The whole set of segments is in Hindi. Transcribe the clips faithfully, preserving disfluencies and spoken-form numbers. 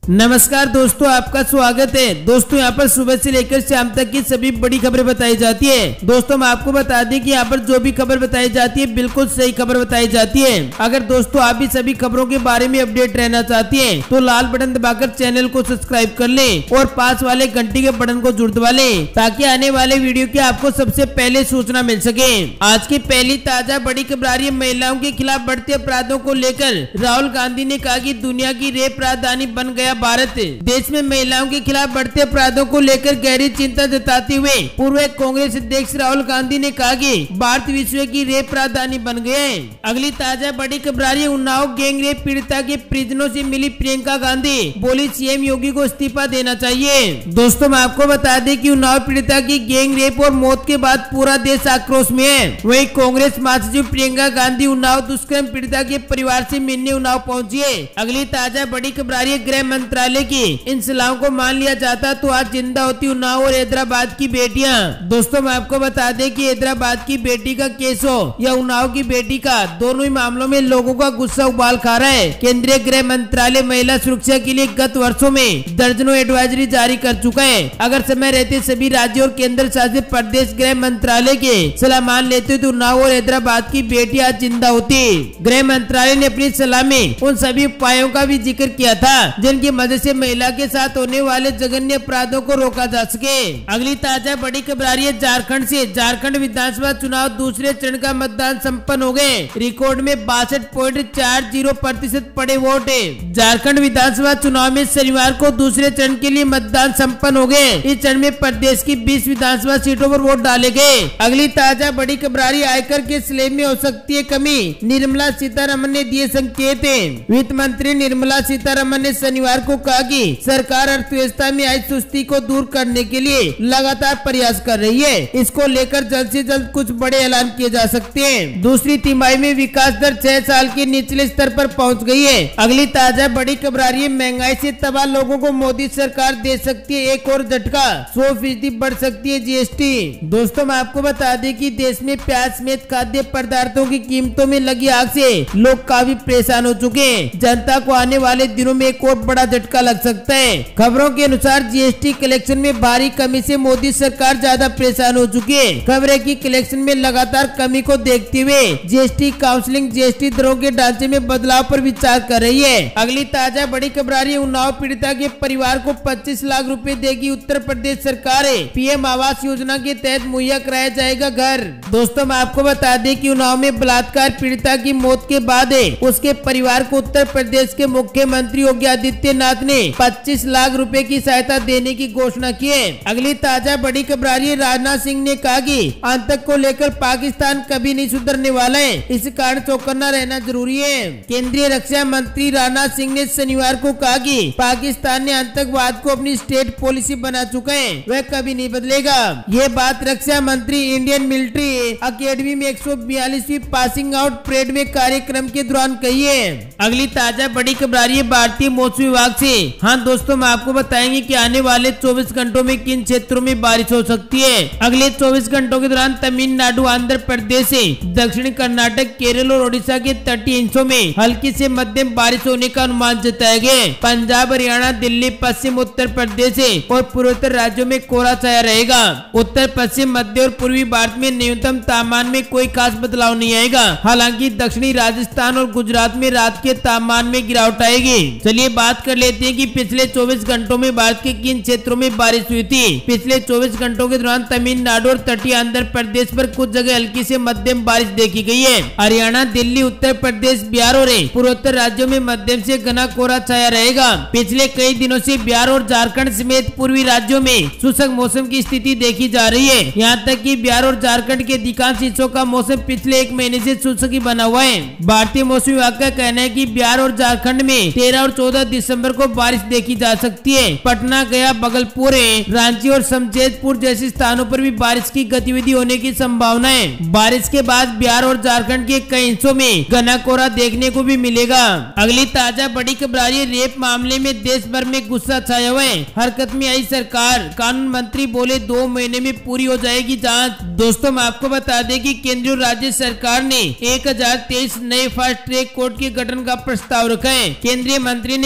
नमस्कार दोस्तों, आपका स्वागत है। दोस्तों यहाँ पर सुबह से लेकर शाम तक की सभी बड़ी खबरें बताई जाती है। दोस्तों हम आपको बता दें कि यहाँ पर जो भी खबर बताई जाती है बिल्कुल सही खबर बताई जाती है। अगर दोस्तों आप भी सभी खबरों के बारे में अपडेट रहना चाहती हैं तो लाल बटन दबाकर चैनल को सब्सक्राइब कर लें और पास वाले घंटी के बटन को जरूर दबा लें ताकि आने वाले वीडियो की आपको सबसे पहले सूचना मिल सके। आज की पहली ताजा बड़ी खबर आ रही है महिलाओं के खिलाफ बढ़ते अपराधों को लेकर। राहुल गांधी ने कहा कि दुनिया की रेप राजधानी बन गया भारत। देश में महिलाओं के खिलाफ बढ़ते अपराधों को लेकर गहरी चिंता जताते हुए पूर्व कांग्रेस अध्यक्ष राहुल गांधी ने कहा कि भारत विश्व की रेप राजधानी बन गया है। अगली ताजा बड़ी खबर आ रही है उन्नाव गैंग रेप पीड़िता के परिजनों से मिली प्रियंका गांधी, बोली सीएम योगी को इस्तीफा देना चाहिए। दोस्तों मैं आपको बता दें कि उन्नाव पीड़िता की गैंग रेप और मौत के बाद पूरा देश आक्रोश में है। वहीं कांग्रेस महासचिव प्रियंका गांधी उन्नाव दुष्कर्म पीड़िता के परिवार से मिलने उन्नाव पहुंची है। अगली ताजा बड़ी खबर आ रही है गृह मंत्रालय की इन सलाहों को मान लिया जाता तो आज जिंदा होती उन्नाव और हैदराबाद की बेटियां। दोस्तों मैं आपको बता दें कि हैदराबाद की बेटी का केस हो या उन्नाव की बेटी का, दोनों ही मामलों में लोगों का गुस्सा उबाल खा रहा है। केंद्रीय गृह मंत्रालय महिला सुरक्षा के लिए गत वर्षों में दर्जनों एडवाइजरी जारी कर चुका है। अगर समय रहते सभी राज्यों और केंद्र शासित प्रदेश गृह मंत्रालय के सलाह मान लेते तो उन्नाव और हैदराबाद की बेटी आज जिंदा होती। गृह मंत्रालय ने अपनी सलाह में उन सभी उपायों का भी जिक्र किया था जिनकी मदद से महिला के साथ होने वाले जघन्य अपराधों को रोका जा सके। अगली ताजा बड़ी खबर आ रही है झारखंड से। झारखंड विधानसभा चुनाव दूसरे चरण का मतदान संपन्न हो गए। रिकॉर्ड में बासठ पॉइंट चार जीरो प्रतिशत पड़े वोट है। झारखंड विधानसभा चुनाव में शनिवार को दूसरे चरण के लिए मतदान संपन्न हो गए। इस चरण में प्रदेश की बीस विधानसभा सीटों पर वोट डाले गए। अगली ताजा बड़ी खबर आ रही है आयकर के स्लैब में हो सकती है कमी, निर्मला सीतारमन ने दिए संकेत। वित्त मंत्री निर्मला सीतारमन ने शनिवार को कहा कि सरकार अर्थव्यवस्था में आई सुस्ती को दूर करने के लिए लगातार प्रयास कर रही है। इसको लेकर जल्द से जल्द कुछ बड़े ऐलान किए जा सकते हैं। दूसरी तिमाही में विकास दर छह साल के निचले स्तर पर पहुंच गई है। अगली ताजा बड़ी खबर आ रही है महंगाई से तबाह लोगों को मोदी सरकार दे सकती है एक और झटका, सौ फीसदी बढ़ सकती है जीएसटी। दोस्तों मैं आपको बता दें कि देश में प्याज समेत खाद्य पदार्थों की कीमतों में लगी आग से लोग काफी परेशान हो चुके हैं। जनता को आने वाले दिनों में एक और बड़ा झटका लग सकता है। खबरों के अनुसार जीएसटी कलेक्शन में भारी कमी से मोदी सरकार ज्यादा परेशान हो चुकी है। खबरें की कलेक्शन में लगातार कमी को देखते हुए जीएसटी काउंसिलिंग जीएसटी दरों के ढांचे में बदलाव पर विचार कर रही है। अगली ताजा बड़ी खबर आ रही है उन्नाव पीड़िता के परिवार को पच्चीस लाख रुपए देगी उत्तर प्रदेश सरकार। पीएम आवास योजना के तहत मुहैया कराया जाएगा घर। दोस्तों मैं आपको बता दें कि उन्नाव में बलात्कार पीड़िता की मौत के बाद उसके परिवार को उत्तर प्रदेश के मुख्यमंत्री योगी आदित्यनाथ ने पच्चीस लाख रुपए की सहायता देने की घोषणा की है। अगली ताजा बड़ी खबर आ रही है राजनाथ सिंह ने कहा कि आतंक को लेकर पाकिस्तान कभी नहीं सुधरने वाला है, इस कारण चौकन्ना रहना जरूरी है। केंद्रीय रक्षा मंत्री राजनाथ सिंह ने शनिवार को कहा कि पाकिस्तान ने आतंकवाद को अपनी स्टेट पॉलिसी बना चुका है, वह कभी नहीं बदलेगा। ये बात रक्षा मंत्री इंडियन मिलिट्री अकेडमी में एक सौ बयालीसवीं पासिंग आउट परेड में कार्यक्रम के दौरान कही है। अगली ताजा बड़ी खबर आ रही है भारतीय मौसम विभाग से। हाँ दोस्तों मैं आपको बताएंगे कि आने वाले चौबीस घंटों में किन क्षेत्रों में बारिश हो सकती है। अगले चौबीस घंटों के दौरान तमिलनाडु, आंध्र प्रदेश से दक्षिण कर्नाटक, केरल और ओडिशा के तटीय हिस्सों में हल्की से मध्यम बारिश होने का अनुमान जताया गया है। पंजाब, हरियाणा, दिल्ली, पश्चिम उत्तर प्रदेश और पूर्वोत्तर राज्यों में कोहरा छाया रहेगा। उत्तर पश्चिम, मध्य और पूर्वी भारत में न्यूनतम तापमान में कोई खास बदलाव नहीं आएगा। हालांकि दक्षिणी राजस्थान और गुजरात में रात के तापमान में गिरावट आएगी। चलिए बात कर लेते हैं कि पिछले चौबीस घंटों में भारत के किन क्षेत्रों में बारिश हुई थी। पिछले चौबीस घंटों के दौरान तमिलनाडु और तटीय आंध्र प्रदेश पर कुछ जगह हल्की से मध्यम बारिश देखी गई है। हरियाणा, दिल्ली, उत्तर प्रदेश, बिहार और पूर्वोत्तर राज्यों में मध्यम से घना कोहरा छाया रहेगा। पिछले कई दिनों से बिहार और झारखंड समेत पूर्वी राज्यों में शुष्क मौसम की स्थिति देखी जा रही है। यहाँ तक कि बिहार और झारखंड के अधिकांश हिस्सों का मौसम पिछले एक महीने से शुष्क ही बना हुआ है। भारतीय मौसम विभाग का कहना है कि बिहार और झारखंड में तेरह और चौदह दिसंबर को बारिश देखी जा सकती है। पटना, गया, भागलपुर, रांची और शमशेरपुर जैसे स्थानों पर भी बारिश की गतिविधि होने की संभावना है। बारिश के बाद बिहार और झारखंड के कई हिस्सों में घना कोहरा देखने को भी मिलेगा। अगली ताजा बड़ी खबर आ रही है रेप मामले में देश भर में गुस्सा छाया हुआ है। हरकत में आई सरकार, कानून मंत्री बोले दो महीने में पूरी हो जाएगी जांच। दोस्तों मैं आपको बता दें कि केंद्र और राज्य सरकार ने एक हजार तेईस नए फास्ट ट्रैक कोर्ट के गठन का प्रस्ताव रखा है। केंद्रीय मंत्री ने कहा कि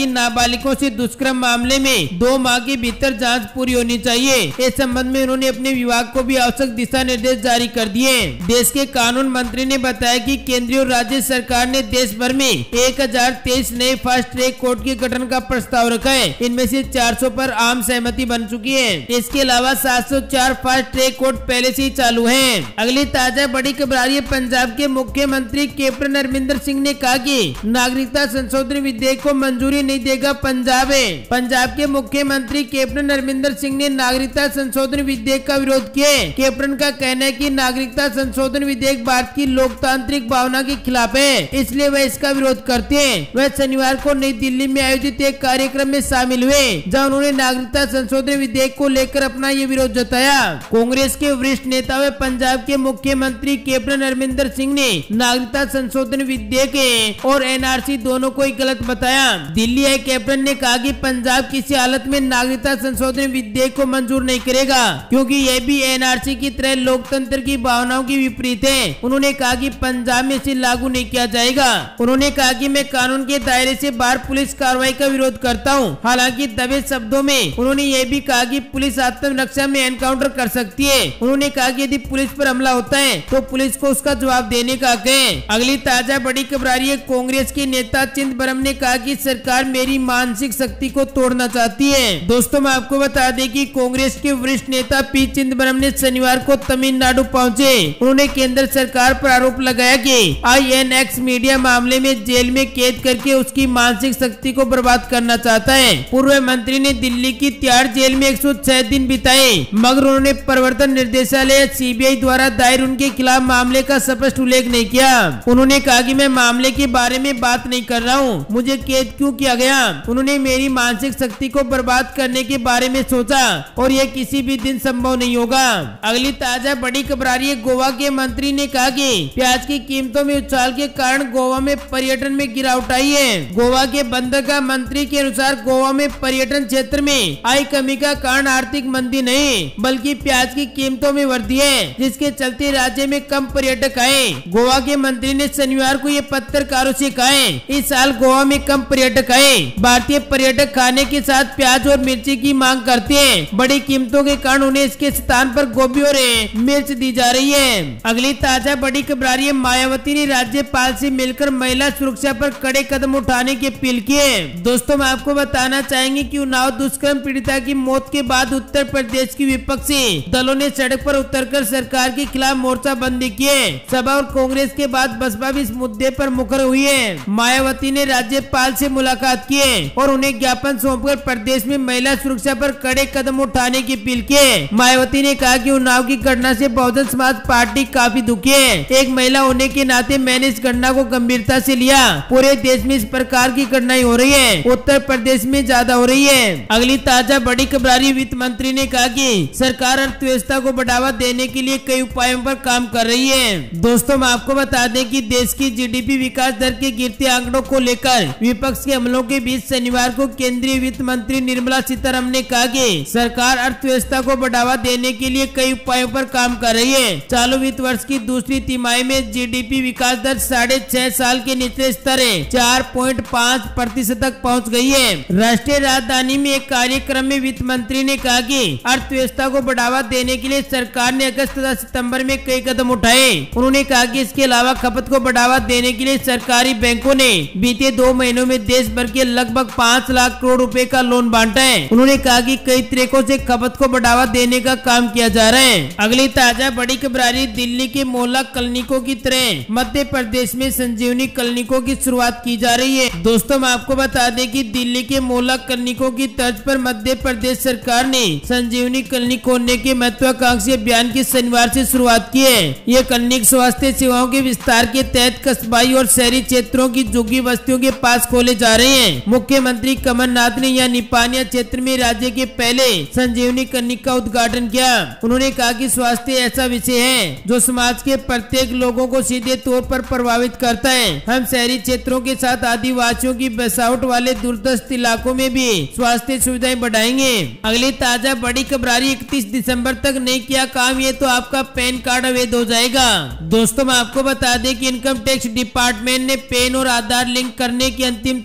कि नाबालिगों से दुष्कर्म मामले में दो माह के भीतर जांच पूरी होनी चाहिए। इस संबंध में उन्होंने अपने विभाग को भी आवश्यक दिशा निर्देश जारी कर दिए। देश के कानून मंत्री ने बताया कि केंद्रीय और राज्य सरकार ने देश भर में एक हजार तेईस नए फास्ट ट्रैक कोर्ट के गठन का प्रस्ताव रखा है। इनमें से चार सौ पर आम सहमति बन चुकी है। इसके अलावा सात सौ चार फास्ट ट्रैक कोर्ट पहले से ही चालू हैं। अगली ताजा बड़ी खबर आ रही है पंजाब के मुख्यमंत्री कैप्टन अमरिंदर सिंह ने कहा कि नागरिकता संशोधन विधेयक को मंजूरी नहीं देगा पंजाब है। पंजाब के मुख्यमंत्री कैप्टन अमरिंदर सिंह ने नागरिकता संशोधन विधेयक का विरोध किया। कैप्टन का कहना है कि नागरिकता संशोधन विधेयक भारत की लोकतांत्रिक भावना के खिलाफ है, इसलिए वह इसका विरोध करते हैं। वह शनिवार को नई दिल्ली में आयोजित एक कार्यक्रम में शामिल हुए, जहां उन्होंने नागरिकता संशोधन विधेयक को लेकर अपना ये विरोध जताया। कांग्रेस के वरिष्ठ नेता व पंजाब के मुख्यमंत्री कैप्टन अमरिंदर सिंह ने नागरिकता संशोधन विधेयक और एनआरसी दोनों को ही गलत बताया। दिल्ली हाई कैप्टन ने कहा कि पंजाब किसी हालत में नागरिकता संशोधन विधेयक को मंजूर नहीं करेगा, क्योंकि यह भी एनआरसी की तरह लोकतंत्र की भावनाओं की विपरीत है। उन्होंने कहा कि पंजाब में इसे लागू नहीं किया जाएगा। उन्होंने कहा कि मैं कानून के दायरे से बाहर पुलिस कार्रवाई का विरोध करता हूं। हालांकि दबे शब्दों में उन्होंने ये भी कहा कि पुलिस आत्मरक्षा में एनकाउंटर कर सकती है। उन्होंने कहा कि यदि पुलिस पर हमला होता है तो पुलिस को उसका जवाब देने का हक है। अगली ताजा बड़ी खबर आ रही है, कांग्रेस के नेता चिदंबरम ने कहा कि सरकार मेरी मानसिक शक्ति को तोड़ना चाहती है। दोस्तों मैं आपको बता दें कि कांग्रेस के वरिष्ठ नेता पी चिदंबरम ने शनिवार को तमिलनाडु पहुंचे। उन्होंने केंद्र सरकार पर आरोप लगाया कि आईएनएक्स मीडिया मामले में जेल में कैद करके उसकी मानसिक शक्ति को बर्बाद करना चाहता है। पूर्व मंत्री ने दिल्ली की तिहाड़ जेल में एक सौ छह दिन बिताए, मगर उन्होंने प्रवर्तन निर्देशालय सीबीआई द्वारा दायर उनके खिलाफ मामले का स्पष्ट उल्लेख नहीं किया। उन्होंने कहा कि मैं मामले के बारे में बात नहीं कर रहा हूं, मुझे कैद क्यों किया गया। उन्होंने मेरी मानसिक शक्ति को बर्बाद करने के बारे में सोचा और यह किसी भी दिन संभव नहीं होगा। अगली ताजा बड़ी खबर आ रही है, गोवा के मंत्री ने कहा कि प्याज की कीमतों में उछाल के कारण गोवा में पर्यटन में गिरावट आई है। गोवा के बंदरगाह मंत्री के अनुसार गोवा में पर्यटन क्षेत्र में आई कमी का कारण आर्थिक मंदी नहीं, बल्कि प्याज की कीमतों में वृद्धि है, जिसके चलते राज्य में कम पर्यटक आए। गोवा के मंत्री ने शनिवार को ये पत्रकारों से कहा, इस साल गोवा में कम पर्यटक आए। भारतीय पर्यटक खाने के साथ प्याज और मिर्ची की मांग करते हैं। बड़ी कीमतों के कारण उन्हें इसके स्थान पर गोभी और मिर्च दी जा रही है। अगली ताजा बड़ी खबर आ रही है, मायावती ने राज्यपाल से मिलकर महिला सुरक्षा पर कड़े कदम उठाने की अपील की है। दोस्तों मैं आपको बताना चाहेंगे कि उन्नाव दुष्कर्म पीड़िता की मौत के बाद उत्तर प्रदेश की विपक्षी दलों ने सड़क पर उतरकर सरकार के खिलाफ मोर्चाबंदी की है। सपा और कांग्रेस के बाद बसपा भी इस मुद्दे पर मुखर हुई है। मायावती ने राज्यपाल से मुलाकात की है और उन्हें ज्ञापन सौंपकर प्रदेश में महिला सुरक्षा पर कड़े कदम उठाने की अपील की है। मायावती ने कहा कि उन्नाव की घटना से बहुजन समाज पार्टी काफी दुखी है। एक महिला होने के नाते मैंने इस घटना को गंभीरता से लिया। पूरे देश में इस प्रकार की घटनाएं हो रही है, उत्तर प्रदेश में ज्यादा हो रही है। अगली ताजा बड़ी खबर आ रही है, वित्त मंत्री ने कहा कि सरकार अर्थव्यवस्था को बढ़ावा देने के लिए कई उपायों पर काम कर रही है। दोस्तों मैं आपको बता दें कि देश की जीडीपी विकास दर के गिरते आंकड़ों को लेकर विपक्ष के हमलों के बीच शनिवार को केंद्रीय वित्त मंत्री निर्मला सीतारमण ने कहा कि सरकार अर्थव्यवस्था को बढ़ावा देने के लिए कई उपायों पर काम कर रही है। चालू वित्त वर्ष की दूसरी तिमाही में जीडीपी विकास दर साढ़े छह साल के निचले स्तर चार पॉइंट पाँच प्रतिशत तक पहुंच गई है। राष्ट्रीय राजधानी में एक कार्यक्रम में वित्त मंत्री ने कहा कि अर्थव्यवस्था को बढ़ावा देने के लिए सरकार ने अगस्त तथा सितंबर में कई कदम उठाए। उन्होंने कहा कि इसके अलावा खपत को बढ़ावा देने के लिए सरकारी बैंकों ने बीते दो महीनों में देश भर के लगभग पाँच लाख करोड़ रुपए का लोन बांटा है। उन्होंने कहा कि कई तरीकों से खपत को बढ़ावा देने का काम किया जा रहा है। अगली ताजा बड़ी खबर आ रही, दिल्ली के मोहल्ला क्लिनिकों की तरह मध्य प्रदेश में संजीवनी क्लिनिकों की शुरुआत की जा रही है। दोस्तों मैं आपको बता दें कि दिल्ली के मोहल्ला क्लिनिकों की तर्ज पर मध्य प्रदेश सरकार ने संजीवनी क्लिनिक खोलने के महत्वाकांक्षी अभियान की शनिवार से शुरुआत की है। ये क्लिनिक स्वास्थ्य सेवाओं के विस्तार के तहत कस्बाई और शहरी क्षेत्रों की झुग्गी बस्तियों के पास खोले जा रहे हैं। मुख्यमंत्री कमलनाथ ने यह निपानिया क्षेत्र में राज्य के पहले संजीवनी क्लिनिक का उद्घाटन किया। उन्होंने कहा कि स्वास्थ्य ऐसा विषय है जो समाज के प्रत्येक लोगों को सीधे तौर पर प्रभावित करता है। हम शहरी क्षेत्रों के साथ आदिवासियों की बसावट वाले दूरदस्त इलाकों में भी स्वास्थ्य सुविधाएं बढ़ाएंगे। अगली ताजा बड़ी खबर आ रही, इकतीस दिसंबर तक नहीं किया काम ये तो आपका पैन कार्ड अवैध हो जाएगा। दोस्तों मैं आपको बता दें कि इनकम टैक्स डिपार्टमेंट ने पैन और आधार लिंक करने की अंतिम तारीख को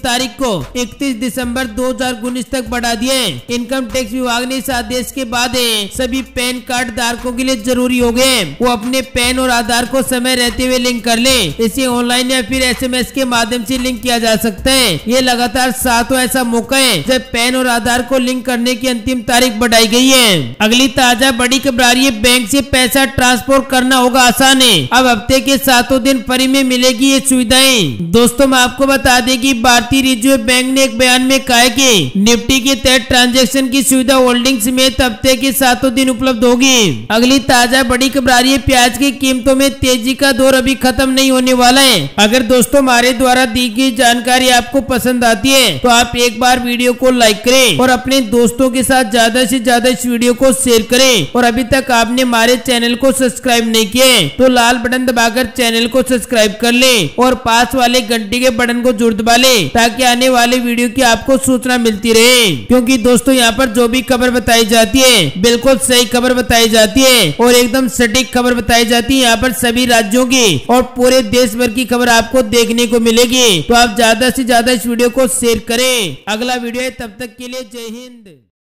इकतीस दिसंबर दो हजार उन्नीस तक बढ़ा दिए। इनकम टैक्स विभाग ने इस आदेश के बाद सभी पैन कार्ड धारकों के लिए जरूरी हो गए वो अपने पैन और आधार को समय रहते हुए लिंक कर ले। इसे ऑनलाइन या फिर एसएमएस के माध्यम से लिंक किया जा सकता है। ये लगातार सातों ऐसा मौका है जब पैन और आधार को लिंक करने की अंतिम तारीख बढ़ाई गई है। अगली ताजा बड़ी खबर आ रही है, बैंक से पैसा ट्रांसफर करना होगा आसान है। अब हफ्ते के सातों दिन फ्री में मिलेगी ये सुविधाएं। दोस्तों मैं आपको बता दें कि भारतीय रिजर्व बैंक ने एक बयान में कहा है कि निफ्टी के तहत ट्रांजैक्शन की सुविधा होल्डिंग समेत हफ्ते के सातों दिन उपलब्ध होगी। अगली ताजा बड़ी खबर आ रही है, प्याज की कीमतों में तेजी का दौर अभी खत्म नहीं होने वाला है। अगर दोस्तों हमारे द्वारा दी गई जानकारी आपको पसंद आती है तो आप एक बार वीडियो को लाइक करें और अपने दोस्तों के साथ ज्यादा से ज्यादा इस वीडियो को शेयर करें। और अभी तक आपने हमारे चैनल को सब्सक्राइब नहीं किए तो लाल बटन दबाकर चैनल को सब्सक्राइब कर ले और पास वाले घंटी के बटन को जरूर दबा ले ताकि आने वाले वीडियो की आपको सूचना मिलती रहे। क्योंकि दोस्तों यहाँ पर जो भी खबर बताई जाती है बिल्कुल सही खबर बताई जाती है और एकदम सटीक खबर बताई जाती है। यहाँ पर सभी राज्यों की और पूरे देश भर की खबर आपको देखने को मिलेगी। तो आप ज्यादा से ज्यादा इस वीडियो को शेयर करें। अगला वीडियो है, तब तक के लिए जय हिंद।